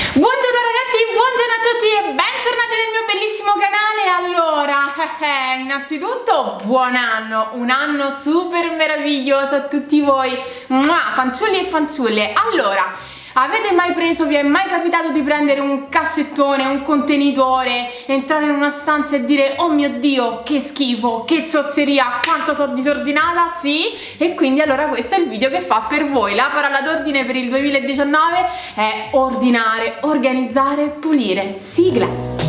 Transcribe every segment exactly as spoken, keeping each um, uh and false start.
Buongiorno ragazzi, buongiorno a tutti e bentornati nel mio bellissimo canale. Allora, eh, innanzitutto buon anno, un anno super meraviglioso a tutti voi, Mua, fanciulli e fanciulle. Allora, avete mai preso, vi è mai capitato di prendere un cassettone, un contenitore, entrare in una stanza e dire oh mio Dio, che schifo, che zozzeria, quanto sono disordinata? Sì, e quindi allora questo è il video che fa per voi. La parola d'ordine per il duemiladiciannove è ordinare, organizzare, pulire. Sigla!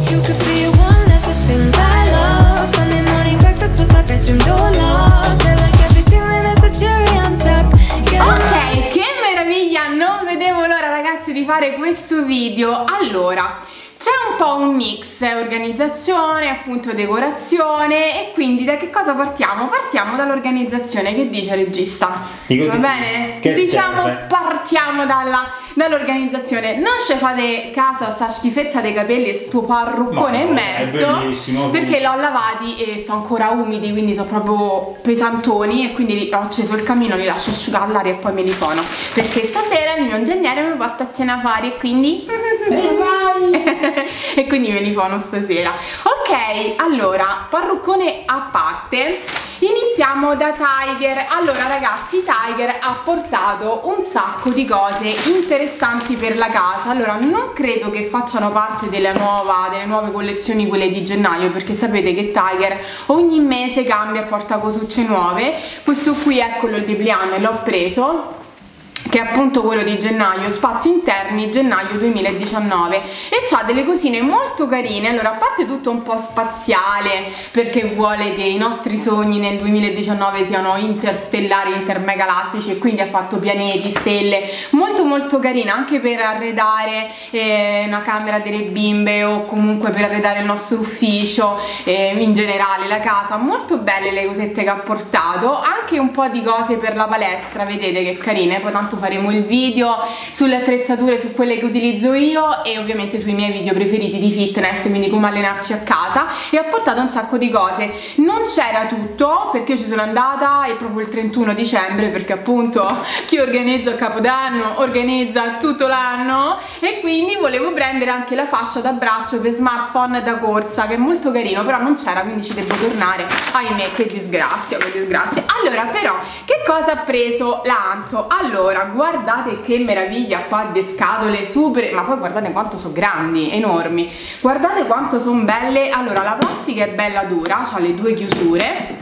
Ok, che meraviglia, non vedevo l'ora ragazzi di fare questo video. Allora, c'è un po' un mix, organizzazione, appunto decorazione, e quindi da che cosa partiamo? Partiamo dall'organizzazione, che dice regista? Dico Va di bene? sì. Diciamo serve? partiamo dalla dall'organizzazione. Non ci fate caso a sta schifezza dei capelli e sto parruccone No, in è mezzo, bellissimo. perché l'ho lavati e sono ancora umidi, quindi sono proprio pesantoni, e quindi ho acceso il camino, li lascio asciugare all'aria e poi me li fono, perché stasera il mio ingegnere mi porta a cena fuori e quindi Eh, vai. e quindi me li fono stasera. Ok, allora, parruccone a parte, iniziamo da Tiger. Allora ragazzi, Tiger ha portato un sacco di cose interessanti per la casa. Allora, non credo che facciano parte della nuova, delle nuove collezioni, quelle di gennaio, perché sapete che Tiger ogni mese cambia e porta cosucce nuove. Questo qui è quello di Plian, l'ho preso, che è appunto quello di gennaio, spazi interni gennaio duemiladiciannove, e c'ha delle cosine molto carine. Allora, a parte tutto un po' spaziale, perché vuole che i nostri sogni nel duemiladiciannove siano interstellari, intermagalattici, e quindi ha fatto pianeti, stelle, molto molto carina, anche per arredare eh, una camera delle bimbe, o comunque per arredare il nostro ufficio, eh, in generale la casa. Molto belle le cosette che ha portato, anche un po' di cose per la palestra, vedete che carine. Poi tanto faremo il video sulle attrezzature, su quelle che utilizzo io, e ovviamente sui miei video preferiti di fitness, quindi come allenarci a casa. E ho portato un sacco di cose. Non c'era tutto, perché io ci sono andata e proprio il trentuno dicembre, perché appunto chi organizza a Capodanno organizza tutto l'anno, e quindi volevo prendere anche la fascia da braccio per smartphone da corsa, che è molto carino, però non c'era, quindi ci devo tornare. Ahimè, che disgrazia, che disgrazia. Allora, però, che cosa ha preso l'Anto? Allora, guardate che meraviglia qua, de scatole super, ma poi guardate quanto sono grandi, enormi, guardate quanto sono belle. Allora, la plastica è bella dura, ha le due chiusure.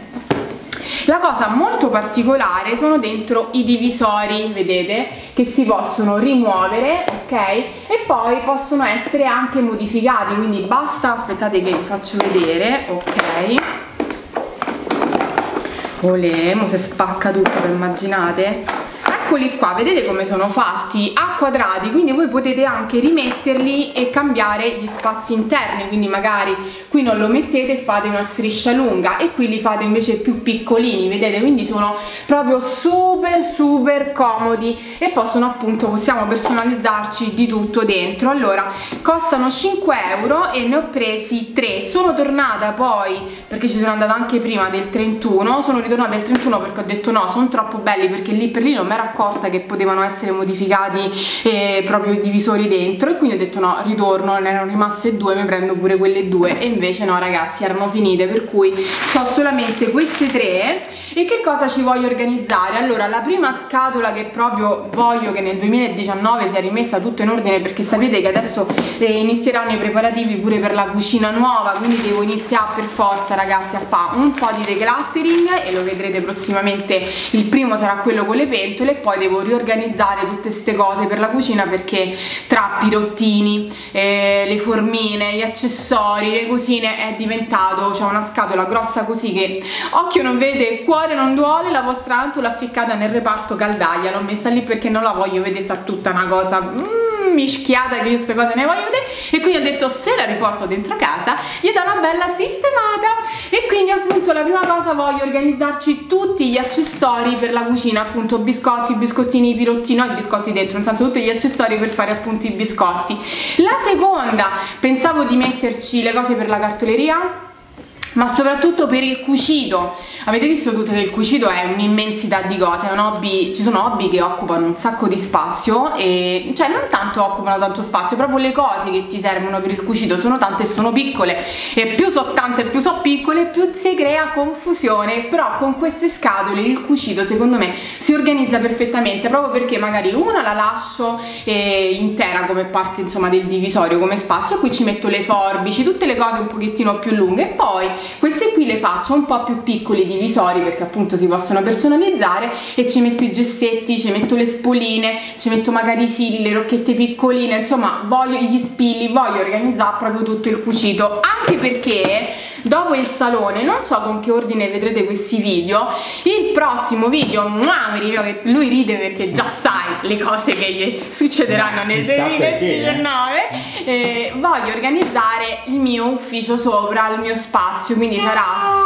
La cosa molto particolare sono dentro i divisori, vedete, che si possono rimuovere, ok? E poi possono essere anche modificati, quindi basta, aspettate che vi faccio vedere, ok? Olè, mo se spacca tutto, immaginate? Eccoli qua, vedete come sono fatti a quadrati, quindi voi potete anche rimetterli e cambiare gli spazi interni, quindi magari qui non lo mettete e fate una striscia lunga, e qui li fate invece più piccolini, vedete? Quindi sono proprio super super comodi, e possono appunto, possiamo personalizzarci di tutto dentro. Allora, costano cinque euro e ne ho presi tre. Sono tornata poi, perché ci sono andata anche prima del trentuno, sono ritornata il trentuno perché ho detto no, sono troppo belli, perché lì per lì non mi ero accorta che potevano essere modificati eh, proprio i divisori dentro, e quindi ho detto no, ritorno, ne erano rimaste due, mi prendo pure quelle due, e invece no ragazzi, erano finite, per cui ho solamente queste tre. E che cosa ci voglio organizzare? Allora, la prima scatola che proprio voglio che nel duemiladiciannove sia rimessa tutto in ordine, perché sapete che adesso eh, inizieranno i preparativi pure per la cucina nuova, quindi devo iniziare per forza ragazzi a fare un po' di decluttering, e lo vedrete prossimamente. Il primo sarà quello con le pentole, e poi devo riorganizzare tutte queste cose per la cucina, perché tra pirottini, eh, le formine, gli accessori, le cosine è diventato, c'è una scatola grossa così che occhio non vede, cuore non duole. La vostra Anto l'ha ficcata nel reparto caldaia, l'ho messa lì perché non la voglio vedere sta tutta una cosa mm, mischiata, che io queste cose ne voglio vedere, e quindi ho detto se la riporto dentro casa gli do una bella sistemata. E quindi appunto la prima cosa, voglio organizzarci tutti gli accessori per la cucina, appunto biscotti, biscottini, pirottini, no, i biscotti dentro, nel senso tutti gli accessori per fare appunto i biscotti. La seconda, pensavo di metterci le cose per la cartoleria, ma soprattutto per il cucito. Avete visto tutte che il cucito è un'immensità di cose, è un hobby, ci sono hobby che occupano un sacco di spazio, e cioè non tanto occupano tanto spazio, proprio le cose che ti servono per il cucito sono tante e sono piccole, e più so tante e più so piccole più si crea confusione. Però con queste scatole il cucito secondo me si organizza perfettamente, proprio perché magari una la lascio eh, intera come parte insomma del divisorio, come spazio, qui ci metto le forbici, tutte le cose un pochettino più lunghe, e poi queste qui le faccio un po' più piccoli divisori perché appunto si possono personalizzare, e ci metto i gessetti, ci metto le spoline, ci metto magari i fili, le rocchette piccoline, insomma voglio gli spilli, voglio organizzare proprio tutto il cucito, anche perché dopo il salone, non so con che ordine vedrete questi video, il prossimo video, muah, lui ride perché già sai le cose che gli succederanno nel duemiladiciannove, eh, voglio organizzare il mio ufficio sopra, il mio spazio, quindi sarà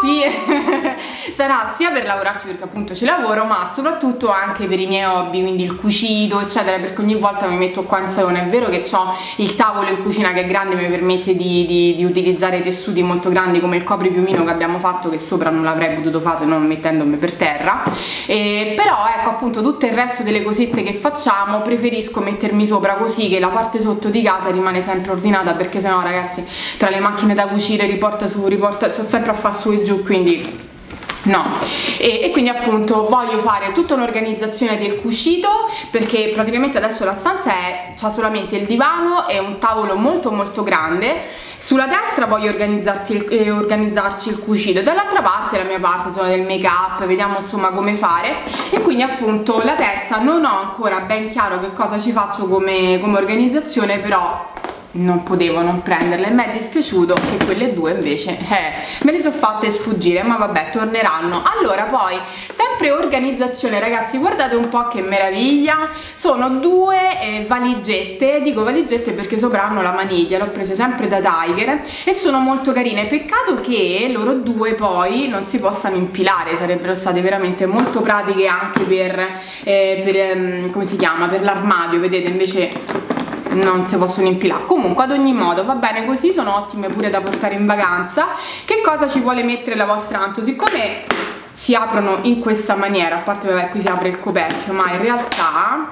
sì, sarà sia per lavorarci perché appunto ci lavoro, ma soprattutto anche per i miei hobby, quindi il cucito eccetera, perché ogni volta mi metto qua in salone. È vero che ho il tavolo in cucina che è grande, mi permette di, di, di utilizzare tessuti molto grandi come il copripiumino che abbiamo fatto, che sopra non l'avrei potuto fare se non mettendomi per terra, e però ecco appunto tutto il resto delle cosette che facciamo preferisco mettermi sopra, così che la parte sotto di casa rimane sempre ordinata, perché sennò ragazzi tra le macchine da cucire, riporta su, riporta, sono sempre a far su e giù, quindi no. E, e quindi appunto voglio fare tutta un'organizzazione del cucito, perché praticamente adesso la stanza è c'ha solamente il divano e un tavolo molto molto grande. Sulla destra voglio organizzarsi il, eh, organizzarci il cucito, e dall'altra parte la mia parte insomma del make up, vediamo insomma come fare. E quindi appunto la terza non ho ancora ben chiaro che cosa ci faccio come, come organizzazione, però non potevo non prenderle, e mi è dispiaciuto che quelle due invece eh, me le sono fatte sfuggire, ma vabbè, torneranno. Allora, poi sempre organizzazione ragazzi, guardate un po' che meraviglia, sono due eh, valigette, dico valigette perché sopra hanno la maniglia, l'ho prese sempre da Tiger e sono molto carine. Peccato che loro due poi non si possano impilare, sarebbero state veramente molto pratiche anche per, eh, per ehm, come si chiama, per l'armadio, vedete, invece non si possono impilare. Comunque ad ogni modo va bene così, sono ottime pure da portare in vacanza. Che cosa ci vuole mettere la vostra Anto? Siccome si aprono in questa maniera, a parte vabbè qui si apre il coperchio, ma in realtà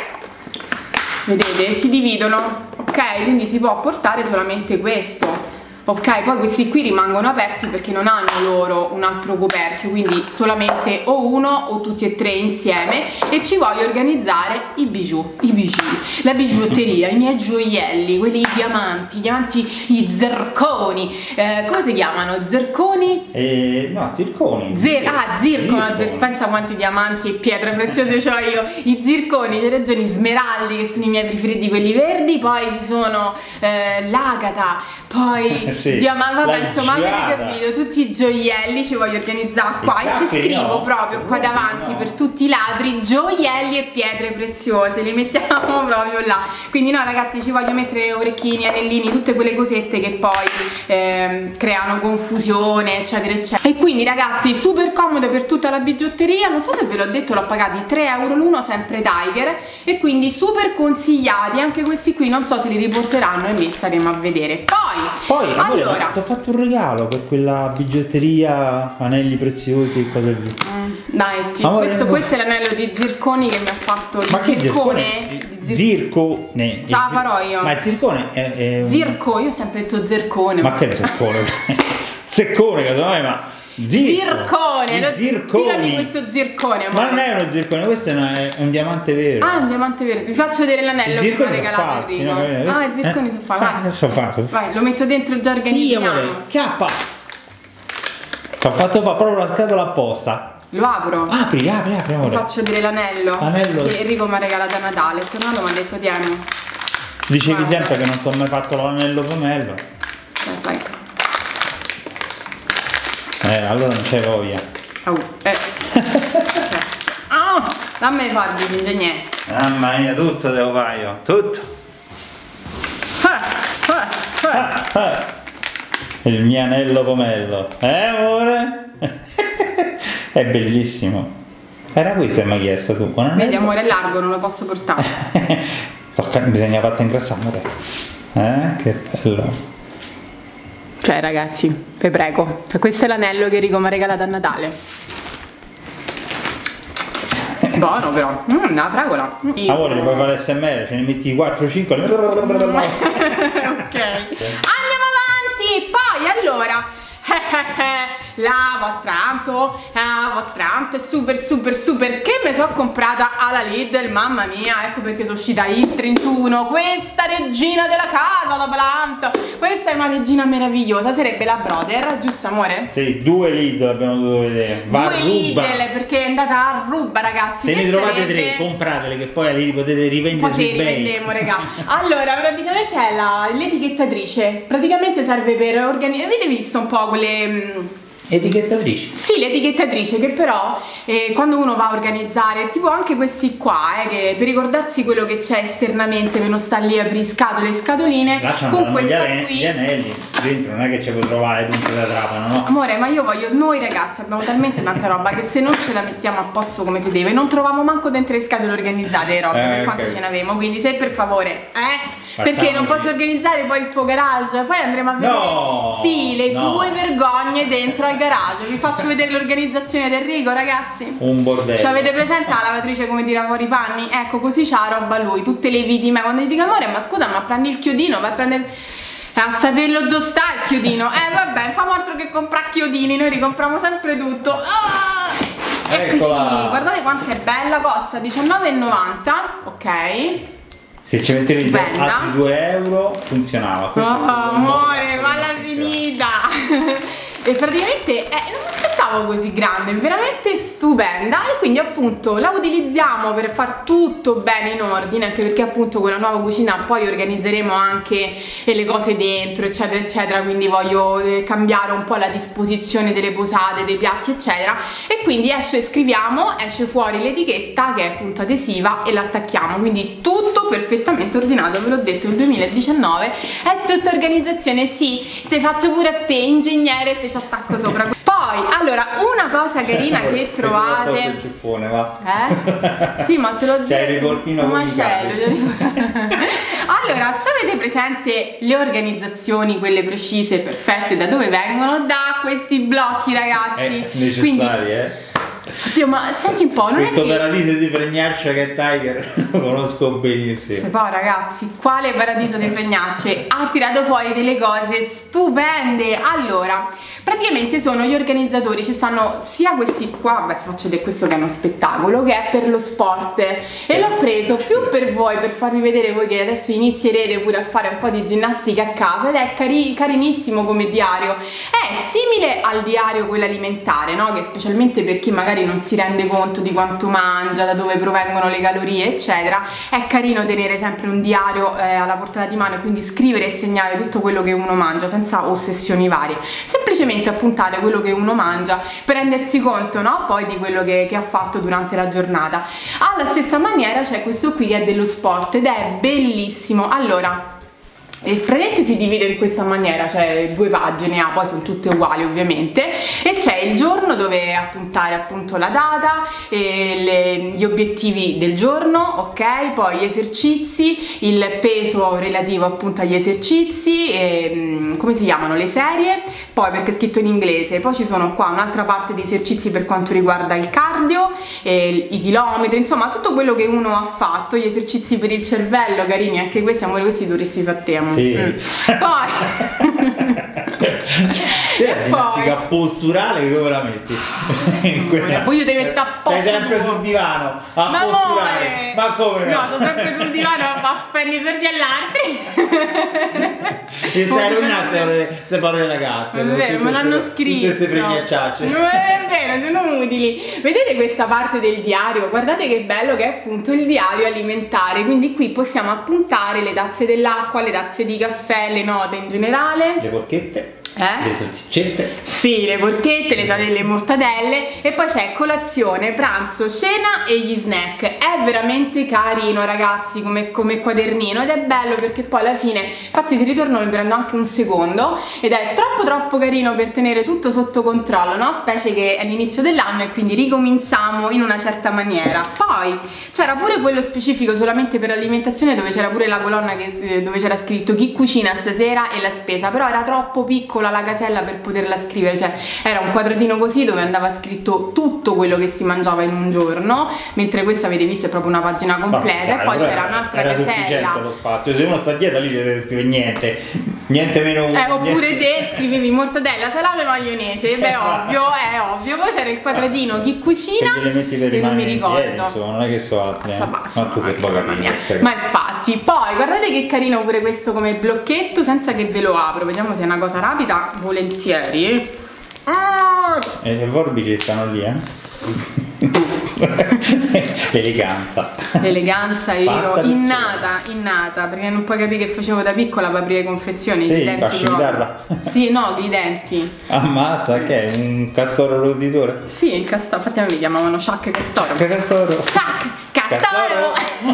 vedete si dividono, ok? Quindi si può portare solamente questo, ok? Poi questi qui rimangono aperti perché non hanno loro un altro coperchio, quindi solamente o uno o tutti e tre insieme. E ci voglio organizzare i bijou, i bijou, la bigiotteria, i miei gioielli, quelli diamanti, i diamanti, i zirconi, eh, come si chiamano? Zirconi? Eh, no, zirconi. Zir ah, zircono, zir pensa quanti diamanti e pietre preziose ho io. I zirconi, c'è ragione, i smeraldi che sono i miei preferiti, quelli verdi, poi ci sono eh, l'agata, poi sì, diamante, vabbè insomma avete capito, tutti i gioielli ci voglio organizzare qua, e ci scrivo no. proprio qua davanti no. per tutti i ladri, gioielli e pietre preziose, li mettiamo proprio là. Quindi no ragazzi, ci voglio mettere orecchini, anellini, tutte quelle cosette che poi ehm, creano confusione eccetera eccetera. E quindi ragazzi super comode per tutta la bigiotteria, non so se ve l'ho detto, l'ho pagati tre euro l'uno, sempre Tiger, e quindi super consigliati. Anche questi qui non so se li riporteranno e li staremo a vedere. Poi Poi, allora, ti ho fatto un regalo per quella bigiotteria, anelli preziosi e cose così. Mm, dai, ti, amore, questo, questo è l'anello di zirconi che mi ha fatto. Ma che zircone? Zir zircone. Ce la farò io. Ma il zircone è, è un... Zirco, io ho sempre detto zircone. Ma, ma che zircone? Zeccone, casomai, ma... Zirco. Zircone, lo, zirconi. Tirami questo zircone, amore. Ma non è uno zircone, questo è, una, è un diamante vero. Ah, un diamante vero. Vi faccio vedere l'anello che mi ha regalato Enrico. No, ah, i zirconi eh? sono fatti. Vai. So fatto. Vai, lo metto dentro già organizziamo. Sì, amore, chiappa. Ho fatto fa proprio la scatola apposta. Lo apro? Apri, apri, apri, amore. Vi faccio vedere l'anello che Enrico mi ha regalato a Natale. È tornato, mi ha detto tieni. Dicevi vai. sempre che non ti ho mai fatto l'anello pomello. Vai, vai. Eh, allora non c'è voglia. Oh, eh. Oh, dammi farvi l'ingegnere. Mamma mia, tutto devo fare io, tutto. Ah, ah, ah. Ah, ah. Il mio anello pomello. Eh, amore? È bellissimo. Era questo che mi hai chiesto tu. Vedi, amore, è largo, non lo posso portare. Tocca, bisogna farti ingrassare, amore. Eh, che bello. Cioè ragazzi, vi prego, cioè, questo è l'anello che Enrico mi ha regalato a Natale. Buono però, mm, una fragola. Amore, ne puoi fare l'S M R, ce ne metti quattro cinque. Ok, andiamo avanti. Poi allora la vostra Anto, la vostra Anto è super super super che mi sono comprata alla Lidl, mamma mia, ecco perché sono uscita il trentuno, questa regina della casa dopo l'Anto, questa è una regina meravigliosa, sarebbe la Brother, giusto amore? Sì, due Lidl abbiamo dovuto vedere, va due ruba. Lidl perché è andata a ruba ragazzi. Se che ne trovate sarebbe... tre, compratele che poi li potete rivendere poi su sì, eBay. rivendiamo raga. Allora praticamente è la- l'etichettatrice, praticamente serve per organizzare, avete visto un po' quelle... mh, Etichettatrici. sì, l'etichettatrice che però eh, quando uno va a organizzare, tipo anche questi qua, eh, che per ricordarsi quello che c'è esternamente, per non stare lì a aprire scatole e scatoline, Là c'hanno con gli, questa ane- qui. gli anelli, dentro non è che ci puoi trovare punti da trapano, no? Amore, ma io voglio, noi ragazzi abbiamo talmente tanta roba che se non ce la mettiamo a posto come si deve, non troviamo manco dentro le scatole organizzate le robe, Eh, per ok. quante ce ne avevamo, quindi se per favore, eh? Facciamo Perché non posso così. organizzare poi il tuo garage, poi andremo a vedere No, sì, le no. tue vergogne dentro al garage. Vi faccio vedere l'organizzazione del Enrico, ragazzi. Un bordello. Ci avete presente la lavatrice come tira fuori i panni? Ecco, così c'ha la roba lui, tutte le vitime. Quando gli dico amore, ma scusa, ma prendi il chiodino, vai a prendere. A saperlo dove sta il chiodino. Eh vabbè, famo altro che comprare chiodini, noi ricompriamo sempre tutto. Ah! Eccoci, Eccola. guardate quanto è bella, costa diciannove e novanta, ok. Se ci mettevi Stupenda. altri due euro funzionava. Oh, Questo è un amore, modo ma la per finita! E praticamente eh, non mi aspettavo così grande, è veramente stupenda e quindi appunto la utilizziamo per far tutto bene in ordine, anche perché appunto con la nuova cucina poi organizzeremo anche le cose dentro eccetera eccetera, quindi voglio eh, cambiare un po' la disposizione delle posate, dei piatti eccetera, e quindi esce, scriviamo, esce fuori l'etichetta che è appunto adesiva e l'attacchiamo, quindi tutto perfettamente ordinato, ve l'ho detto, il duemiladiciannove è tutta organizzazione, sì, te faccio pure a te ingegnere e te ci attacco sopra. Poi allora una cosa carina che il trovate ciuffone, va. eh? Sì, ma te l'ho detto. C'è il rivoltino un con i macello. Allora, ci avete presente le organizzazioni, quelle precise, perfette, da dove vengono? Da questi blocchi, ragazzi. È necessario, Quindi, eh. oddio, ma senti un po', non Questo è che... paradiso di fregnaccia che è Tiger lo conosco benissimo. E poi ragazzi, quale paradiso di fregnacce, ha tirato fuori delle cose stupende. Allora, praticamente sono gli organizzatori, ci stanno sia questi qua, beh faccio vedere questo che è uno spettacolo, che è per lo sport, e l'ho preso più per voi, per farvi vedere voi che adesso inizierete pure a fare un po' di ginnastica a casa, ed è cari carinissimo come diario. È simile al diario quello alimentare, no? Che specialmente per chi magari non si rende conto di quanto mangia, da dove provengono le calorie eccetera, è carino tenere sempre un diario eh, alla portata di mano e quindi scrivere e segnare tutto quello che uno mangia senza ossessioni varie, semplicemente appuntare quello che uno mangia per rendersi conto, no? Poi di quello che, che ha fatto durante la giornata. Alla stessa maniera c'è questo qui che è dello sport ed è bellissimo. Allora, e praticamente si divide in questa maniera, cioè due pagine, ah, poi sono tutte uguali ovviamente, e c'è il giorno dove appuntare appunto la data, e le, gli obiettivi del giorno, ok, poi gli esercizi, il peso relativo appunto agli esercizi, e, come si chiamano, le serie, poi perché è scritto in inglese, poi ci sono qua un'altra parte di esercizi per quanto riguarda il cardio, e i chilometri, insomma tutto quello che uno ha fatto, gli esercizi per il cervello, carini anche questi, amore, questi dovresti fare te. Sì. Mm. Poi la ginnastica posturale dove la metti? poi io devo mettere a posto. Sei sempre sul divano a ma posturare. amore, Ma come? no, sono sempre sul divano a spendere i soldi all'altri. Ti sei rovinato queste parole ragazze. È vero, me l'hanno scritto. Tutte queste fregnacciacce. Non è vero, sono utili. Vedete questa parte del diario? Guardate che bello che è appunto il diario alimentare. Quindi qui possiamo appuntare le tazze dell'acqua, le tazze di caffè, le note in generale. Le porchette. Eh? Le salsiccette. Sì, le porchette, le, le mortadelle, e poi c'è colazione, pranzo, cena e gli snack. È veramente carino ragazzi come, come quadernino, ed è bello perché poi alla fine, infatti se ritorno mi prendo anche un secondo, ed è troppo troppo carino per tenere tutto sotto controllo, no? Specie che è l'inizio dell'anno e quindi ricominciamo in una certa maniera. Poi c'era pure quello specifico solamente per l'alimentazione, dove c'era pure la colonna che, dove c'era scritto chi cucina stasera e la spesa, però era troppo piccola piccola la casella per poterla scrivere, cioè era un quadratino così dove andava scritto tutto quello che si mangiava in un giorno, mentre questo avete visto è proprio una pagina completa. Vabbè, e poi allora c'era un'altra era casella, lo spazio, se uno sta dietro lì deve scrivere niente, niente meno eh, oppure te scrivevi mortadella, salame, maionese, beh ovvio, è ovvio. Poi c'era il quadratino chi cucina e non mi ricordo, insomma, non è che so altri, eh. Basso, ma tu che vuoi capire, ma infatti. Poi guardate che carino pure questo come blocchetto, senza che ve lo apro, vediamo se è una cosa rapida, volentieri. Ah! E le forbici stanno lì, eh. Eleganza. Eleganza io innata, innata, perché non puoi capire che facevo da piccola per aprire confezioni. Sì, i denti sì, no, i denti. Ammazza, che è un castoro roditore? Sì, il castoro, infatti a me mi chiamavano Chuck Castoro. Chuck Castoro. Chuck Castoro.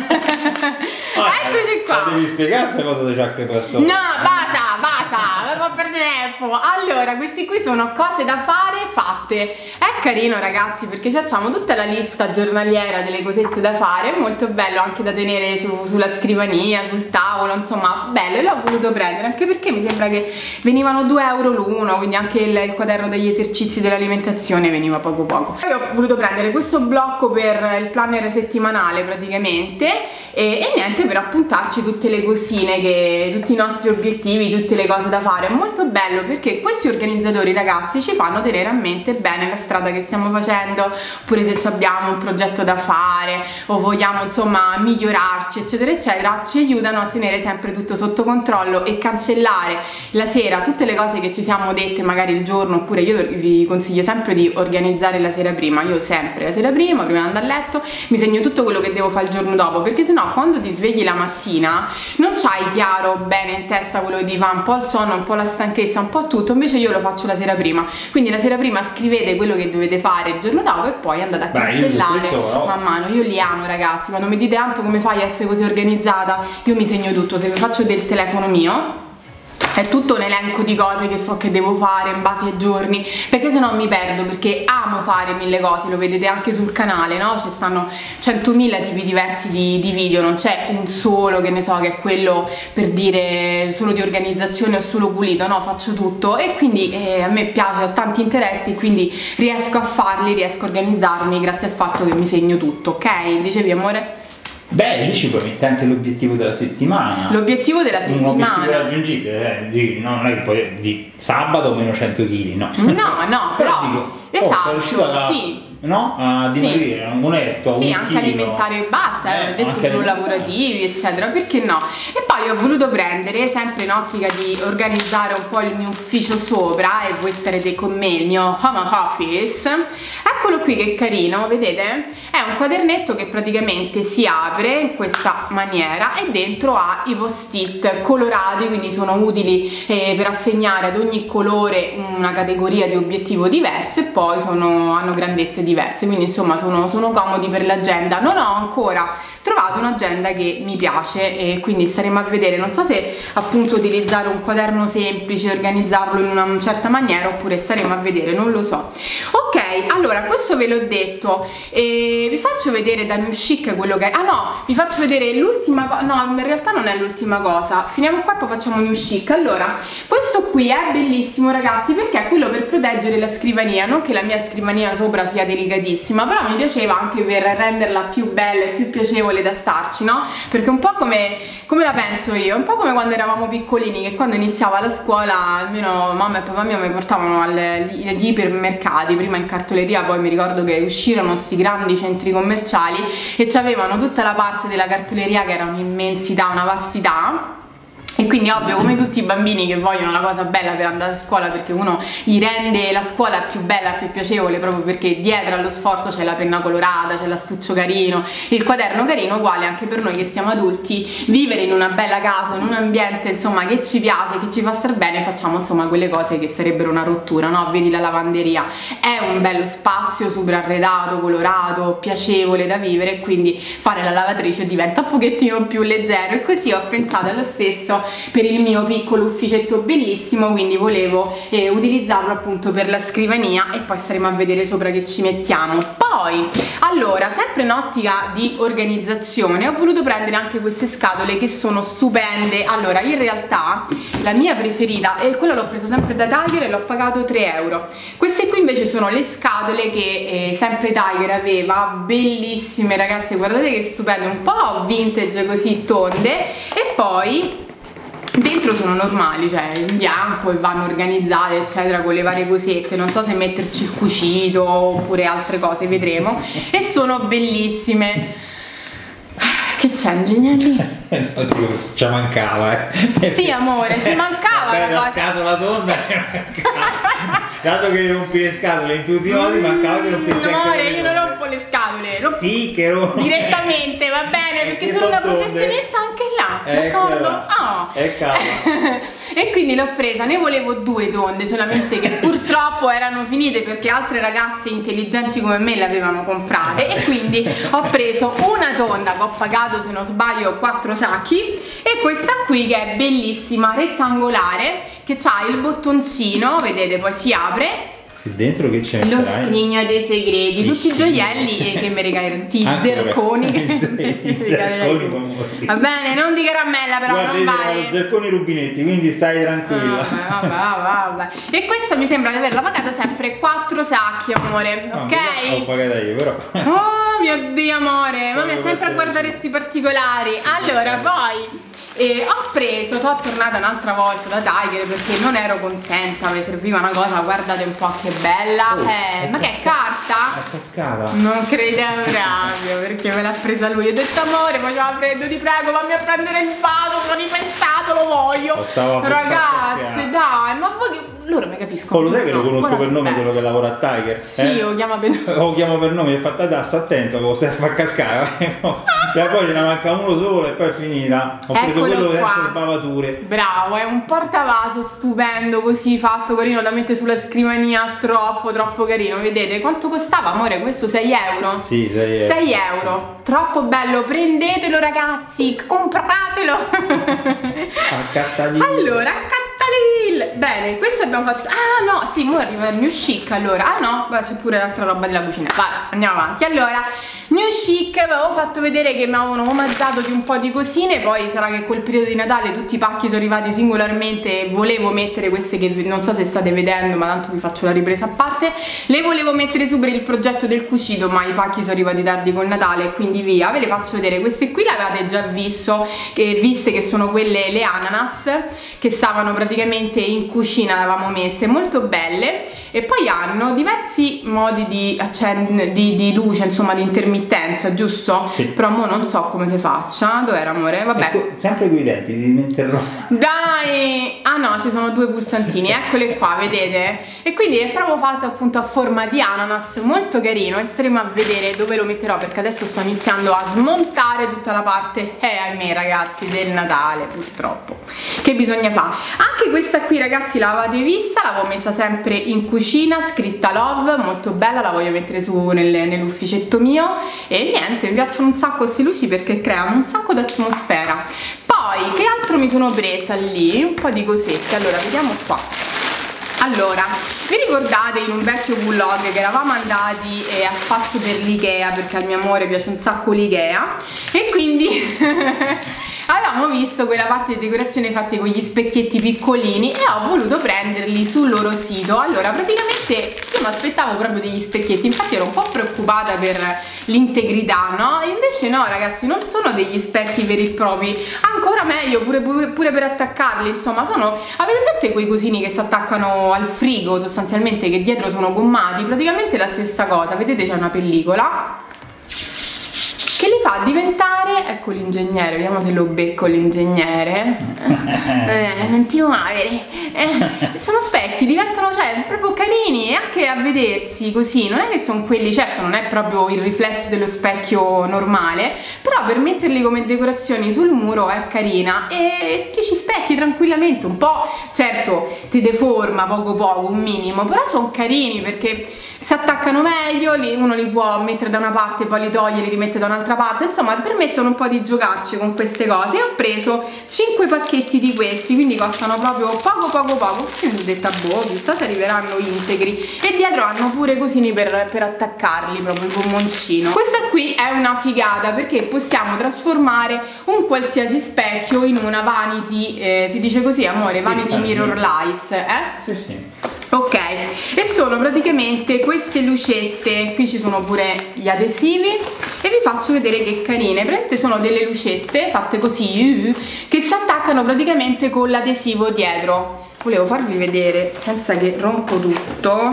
Eccoci qua. Ma devi spiegare questa cosa di Chuck Castoro? No, basta, basta, non perdere tempo. Allora, questi qui sono cose da fare fatte. È carino ragazzi perché facciamo tutta la lista giornaliera delle cosette da fare, è molto bello anche da tenere su, sulla scrivania, sul tavolo, insomma bello, e l'ho voluto prendere anche perché mi sembra che venivano due euro l'uno, quindi anche il, il quaderno degli esercizi dell'alimentazione veniva poco poco. Poi ho voluto prendere questo blocco per il planner settimanale praticamente e, e niente, per appuntarci tutte le cosine, che, tutti i nostri obiettivi, tutte le cose da fare. È molto bello perché questi organizzatori ragazzi ci fanno tenere a mente bene la strada che stiamo facendo, oppure se abbiamo un progetto da fare o vogliamo insomma migliorarci eccetera eccetera, ci aiutano a tenere sempre tutto sotto controllo e cancellare la sera tutte le cose che ci siamo dette magari il giorno. Oppure io vi consiglio sempre di organizzare la sera prima, io sempre la sera prima, prima di andare a letto, mi segno tutto quello che devo fare il giorno dopo, perché sennò quando ti svegli la mattina non c'hai chiaro bene in testa quello che ti fa, un po' il sonno, un po' la stanchezza, un po' tutto. Invece io lo faccio la sera prima, quindi la sera prima scrivete quello che dovete fare il giorno dopo e poi andate a Beh, cancellare questo, no? man mano. Io li amo ragazzi, quando mi dite tanto come fai a essere così organizzata, io mi segno tutto. Se vi faccio del telefono mio è tutto un elenco di cose che so che devo fare in base ai giorni, perché se no mi perdo, perché amo fare mille cose, lo vedete anche sul canale, no? Ci stanno centomila tipi diversi di, di video, non c'è un solo che ne so che è quello per dire solo di organizzazione o solo pulito, no, faccio tutto e quindi eh, a me piace, ho tanti interessi, quindi riesco a farli, riesco a organizzarmi grazie al fatto che mi segno tutto, ok? Dicevi amore? Beh, lì ci puoi mettere anche l'obiettivo della settimana. L'obiettivo della settimana. Un obiettivo raggiungibile, eh, di, no, non è che poi di sabato meno cento chili, no. No, no, però, dico, esatto, oh, alla, sì. No? A dimagrire, sì. Un etto, sì, un anche chilo. alimentare e basta, eh, ho detto più lavorativi, eccetera, perché no? E poi ho voluto prendere, sempre in ottica di organizzare un po' il mio ufficio sopra, e voi sarete con me, il mio home office. Eccolo qui che carino, vedete? È un quadernetto che praticamente si apre in questa maniera e dentro ha i post-it colorati, quindi sono utili eh, per assegnare ad ogni colore una categoria di obiettivo diverso, e poi sono, hanno grandezze diverse, quindi insomma sono, sono comodi per l'agenda. Non ho ancora trovato un'agenda che mi piace e quindi staremo a vedere, non so se appunto utilizzare un quaderno semplice, organizzarlo in una certa maniera, oppure staremo a vedere, non lo so. Ok, allora questo ve l'ho detto, e vi faccio vedere da New Chic quello che è. Ah no, vi faccio vedere l'ultima cosa, no in realtà non è l'ultima cosa, finiamo qua e poi facciamo New Chic. Allora, questo qui è bellissimo ragazzi, perché è quello per proteggere la scrivania, non che la mia scrivania sopra sia delicatissima, però mi piaceva anche per renderla più bella e più piacevole da starci, no? Perché un po' come, come la penso io, un po' come quando eravamo piccolini, che quando iniziava la scuola, almeno mamma e papà mio mi portavano agli, agli ipermercati, prima in cartoleria, poi mi ricordo che uscirono questi grandi centri commerciali e c'avevano tutta la parte della cartoleria che era un'immensità, una vastità. E quindi ovvio, come tutti i bambini che vogliono la cosa bella per andare a scuola, perché uno gli rende la scuola più bella, più piacevole, proprio perché dietro allo sforzo c'è la penna colorata, c'è l'astuccio carino, il quaderno carino, uguale anche per noi che siamo adulti, vivere in una bella casa, in un ambiente insomma che ci piace, che ci fa star bene, facciamo insomma quelle cose che sarebbero una rottura, no? Vedi la lavanderia, è un bello spazio super arredato, colorato, piacevole da vivere, e quindi fare la lavatrice diventa un pochettino più leggero, e così ho pensato allo stesso per il mio piccolo ufficetto bellissimo, quindi volevo eh, utilizzarlo appunto per la scrivania e poi staremo a vedere sopra che ci mettiamo. Poi, allora, sempre in ottica di organizzazione, ho voluto prendere anche queste scatole che sono stupende. Allora, in realtà la mia preferita, e quella l'ho preso sempre da Tiger e l'ho pagato tre euro. Queste qui invece sono le scatole che eh, sempre Tiger aveva, bellissime ragazzi, guardate che stupende, un po' vintage così, tonde, e poi dentro sono normali, cioè in bianco, e vanno organizzate eccetera con le varie cosette, non so se metterci il cucito oppure altre cose, vedremo, e sono bellissime. Che c'è, ingegneri? Oddio, ci mancava, eh. Sì amore, ci mancava Beh, la la cosa. scatola tonda. Dato che rompi le scatole in tutti i modi, mancava che rompessi anche amore, le io non tonde. rompo le scatole, rompo Sì, che rompo. direttamente, va bene, perché Che sono una sono tonde. professionista anche là, Eccola. d'accordo? Ah. E calma. E quindi l'ho presa, ne volevo due tonde, solamente che purtroppo erano finite perché altre ragazze intelligenti come me le avevano comprate, e quindi ho preso una tonda che ho pagato, se non sbaglio, quattro sacchi, e questa qui che è bellissima, rettangolare, che ha il bottoncino, vedete, poi si apre. Dentro che c'è? Lo scrigno dei segreti, tutti i gioielli che mi regaleranno, tutti i zirconi che mi regaleranno. Va bene, non di caramella però. Guarda, non io vale. ho zirconi rubinetti, quindi stai tranquilla. Ah, vabbè, vabbè, vabbè. E questa mi sembra di averla pagata sempre quattro sacchi, amore, No, ok? l'ho pagata io però. Oh mio Dio, amore, ma mi Quello sempre a che guardare sei. questi particolari. Allora, poi e ho preso, sono tornata un'altra volta da Tiger perché non ero contenta, mi serviva una cosa, guardate un po' che bella. Oh, eh, è ma che è carta? È cascata. Non credevo proprio, perché me l'ha presa lui. Ho detto amore, faceva freddo, ti prego, fammi a prendere il vaso, sono ripensato, lo voglio. Lo stavo per Ragazze, far dai, ma voi che... loro mi capiscono. Oh, lo sai che lo tutto, conosco per guardate nome, bene. quello che lavora a Tiger? Sì, eh? lo chiama per nome. Lo chiamo per nome, è fatta da, sta attento che lo stai a far cascare. E poi ce ne manca uno solo e poi è finita. Ho preso Eccolo quello qua. senza sbavature. Bravo, è un portavaso stupendo, così fatto carino da mettere sulla scrivania, troppo troppo carino. Vedete quanto costava, amore? Questo sei euro? Sì, sei euro. sei euro, troppo bello, prendetelo ragazzi, compratelo. Accattadino. Allora, Cattadeville. Bene, questo abbiamo fatto. Ah no, sì, ora arriva il New Chic. Allora, ah no, beh, c'è pure l'altra roba della cucina. Vai, andiamo avanti. Allora, New Chic, avevo fatto vedere che mi avevano omaggiato di un po' di cosine. Poi sarà che col periodo di Natale tutti i pacchi sono arrivati singolarmente e volevo mettere queste che non so se state vedendo, ma tanto vi faccio la ripresa a parte. Le volevo mettere su per il progetto del cucito, ma i pacchi sono arrivati tardi col Natale e quindi via. Ve le faccio vedere. Queste qui le avete già visto, eh, viste che sono quelle, le ananas, che stavano praticamente in cucina, le avevamo messe, molto belle. E poi hanno diversi modi di, di, di luce, insomma di intermittenza, giusto? Sì. Però mo non so come si faccia. Dov'era, amore? Vabbè. Ecco, sempre con i denti, di metterlo. Dai! Ah no, ci sono due pulsantini, eccole qua, vedete? E quindi è proprio fatto appunto a forma di ananas, molto carino. E staremo a vedere dove lo metterò, perché adesso sto iniziando a smontare tutta la parte, eh ahimè ragazzi, del Natale, purtroppo. Che bisogna fare? Anche questa qui ragazzi l'avete vista, l'avevo messa sempre in cucina, scritta Love, molto bella, la voglio mettere su nel, nell'ufficetto mio. E niente, mi piacciono un sacco queste luci perché creano un sacco di atmosfera. Poi, che altro mi sono presa lì? Un po' di cosette, allora vediamo qua. Allora, vi ricordate in un vecchio vlog che eravamo andati eh, a spasso per l'Ikea, perché al mio amore piace un sacco l'Ikea, e quindi avevamo visto quella parte di decorazione fatta con gli specchietti piccolini e ho voluto prenderli sul loro sito. Allora, praticamente io mi aspettavo proprio degli specchietti, infatti ero un po' preoccupata per l'integrità, no? E invece no ragazzi, non sono degli specchi veri e propri, ancora meglio pure, pure, pure per attaccarli, insomma sono, avete presente quei cosini che si attaccano al frigo sostanzialmente, che dietro sono gommati? Praticamente la stessa cosa, vedete c'è una pellicola che li fa diventare, ecco l'ingegnere, vediamo se lo becco l'ingegnere, eh, non ti muovere, eh, sono specchi, diventano cioè proprio carini e anche a vedersi così, non è che sono quelli, certo non è proprio il riflesso dello specchio normale, però per metterli come decorazioni sul muro è carina e ti ci specchi tranquillamente, un po', certo ti deforma poco poco, un minimo, però sono carini perché si attaccano meglio, li, uno li può mettere da una parte, poi li toglie, li rimette da un'altra parte, insomma permettono un po' di giocarci con queste cose. E ho preso cinque pacchetti di questi, quindi costano proprio poco poco poco, quindi ho detto boh, chissà se arriveranno integri, e dietro hanno pure cosini per, per attaccarli, proprio il gommoncino. Questa qui è una figata perché possiamo trasformare un qualsiasi specchio in una vanity, eh, si dice così amore, sì, vanity mirror lights, eh? Sì, sì. Ok, e sono praticamente queste lucette, qui ci sono pure gli adesivi e vi faccio vedere che carine. Praticamente sono delle lucette fatte così che si attaccano praticamente con l'adesivo dietro. Volevo farvi vedere, pensa che rompo tutto,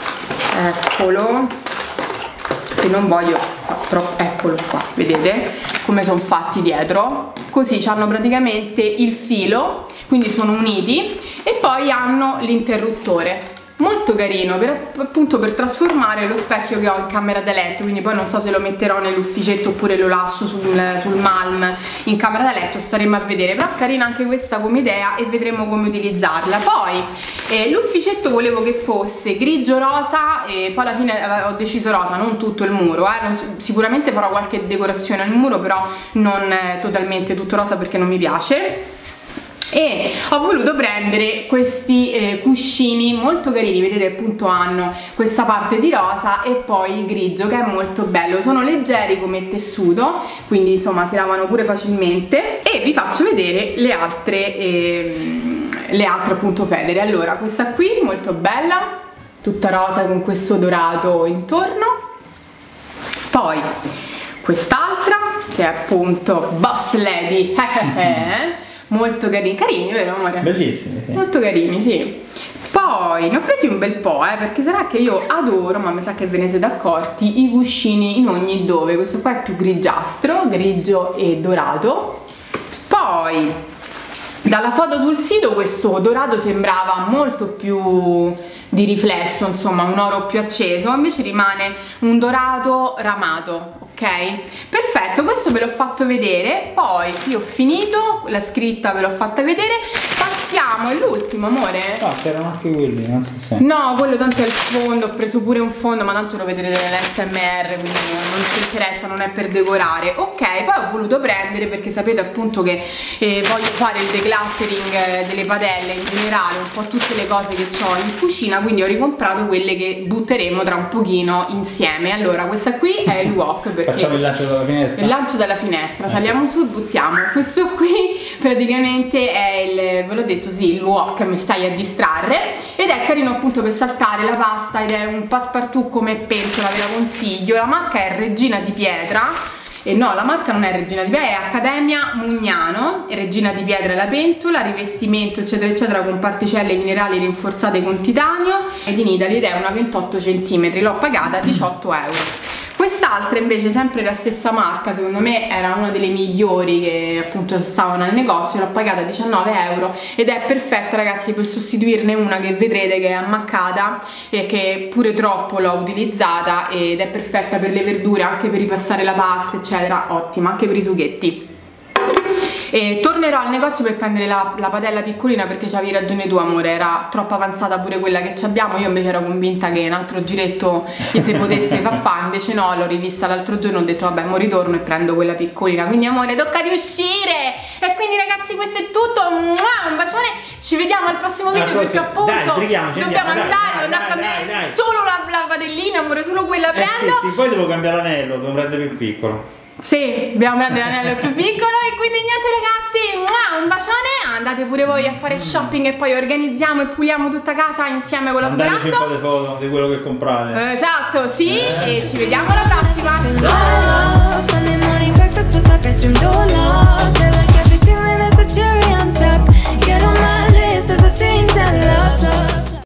eccolo, che non voglio troppo, eccolo qua, vedete come sono fatti dietro, così hanno praticamente il filo, quindi sono uniti, e poi hanno l'interruttore. Molto carino, per, appunto per trasformare lo specchio che ho in camera da letto, quindi poi non so se lo metterò nell'ufficetto oppure lo lascio sul, sul malm in camera da letto, staremo a vedere, però carina anche questa come idea e vedremo come utilizzarla. Poi eh, l'ufficetto volevo che fosse grigio rosa e poi alla fine ho deciso rosa, non tutto il muro, eh. non, sicuramente farò qualche decorazione al muro, però non eh, totalmente tutto rosa perché non mi piace. E ho voluto prendere questi eh, cuscini molto carini, vedete appunto hanno questa parte di rosa e poi il grigio che è molto bello, sono leggeri come tessuto, quindi insomma si lavano pure facilmente. E vi faccio vedere le altre eh, le altre appunto federe. Allora questa qui molto bella, tutta rosa con questo dorato intorno, poi quest'altra che è appunto Boss Lady molto carini, carini vero amore? Bellissimi, sì. Molto carini, sì. Poi ne ho presi un bel po', eh, perché sarà che io adoro, ma mi sa che ve ne siete accorti, i cuscini in ogni dove. Questo qua è più grigiastro, grigio e dorato. Poi dalla foto sul sito questo dorato sembrava molto più di riflesso, insomma un oro più acceso, invece rimane un dorato ramato, ok? Perfetto, questo ve l'ho fatto vedere, poi io ho finito, la scritta ve l'ho fatta vedere, passiamo, è l'ultimo amore? No, c'erano anche quelli, non so se... No, quello tanto è il fondo, ho preso pure un fondo, ma tanto lo vedrete nell'S M R, quindi non ci interessa, non è per decorare. Ok, poi ho voluto prendere, perché sapete appunto che eh, voglio fare il decluttering eh, delle padelle, in generale, un po' tutte le cose che ho in cucina, quindi ho ricomprato quelle che butteremo tra un pochino insieme. Allora, questa qui è il wok, perché... Facciamo il lancio dalla finestra. Il lancio dalla finestra, saliamo su, buttiamo. Questo qui praticamente è il, ve l'ho detto, sì, il wok, mi stai a distrarre, ed è carino appunto per saltare la pasta, ed è un passepartout come pentola, ve la consiglio. La marca è Regina di Pietra, e no, la marca non è Regina di Pietra, è Accademia Mugnano, Regina di Pietra è la pentola, rivestimento eccetera eccetera con particelle minerali rinforzate con titanio, ed in Italy, ed è una ventotto centimetri, l'ho pagata diciotto euro. Quest'altra invece, sempre la stessa marca, secondo me era una delle migliori che appunto stavano al negozio, l'ho pagata diciannove euro ed è perfetta ragazzi per sostituirne una che vedrete che è ammaccata e che pure troppo l'ho utilizzata, ed è perfetta per le verdure, anche per ripassare la pasta eccetera, ottima anche per i sughetti. E tornerò al negozio per prendere la, la padella piccolina, perché c'avevi ragione tu amore, era troppo avanzata pure quella che abbiamo. Io invece ero convinta che un altro giretto gli si potesse far fa, invece no, l'ho rivista l'altro giorno, ho detto vabbè mo ritorno e prendo quella piccolina, quindi amore tocca riuscire. E quindi ragazzi questo è tutto, un bacione, ci vediamo al prossimo video, ah, perché appunto dai, dobbiamo andiamo, andare dai, andare a prendere dai, dai. solo la, la padellina amore, solo quella eh prendo. Sì, sì, poi devo cambiare l'anello, devo prendere più piccolo. Sì, dobbiamo prendere l'anello più piccolo. E quindi niente ragazzi, un bacione, andate pure voi a fare shopping e poi organizziamo e puliamo tutta casa insieme con la sbranto. Mandateci un po' di foto di quello che comprate. Esatto, sì, eh. E ci vediamo alla prossima.